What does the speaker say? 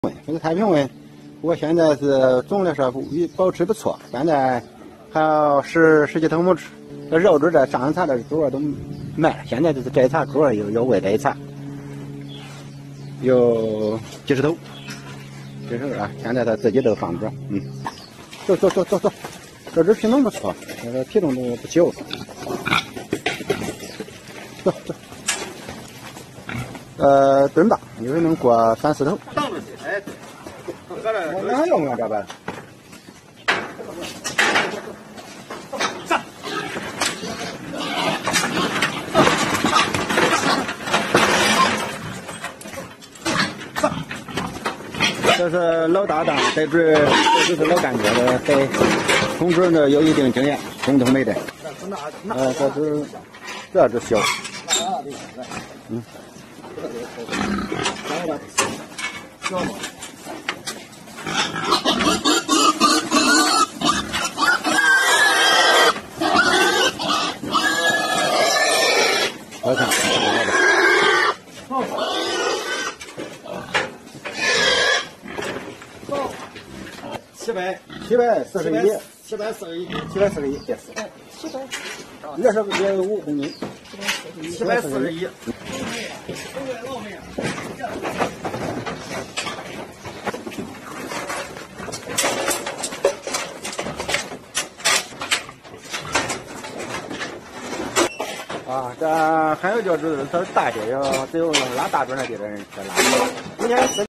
这个太平温，我现在是总的说保持不错，现在还有十几头母猪，这肉猪这上一茬的猪都卖了，现在就是这一茬猪有喂这一茬，有几十头，啊，现在他自己都放着，走，这只品种不错，这个体重都不小，走。吨大，有能过3、4头。我哪用啊这个？这是老搭档，这只是老干爹的，对，同志呢有一定经验，精通没得。这只小。我看741，也是5公斤，741。啊，这还有就是它大些要只有拉大吨的地方人才拉。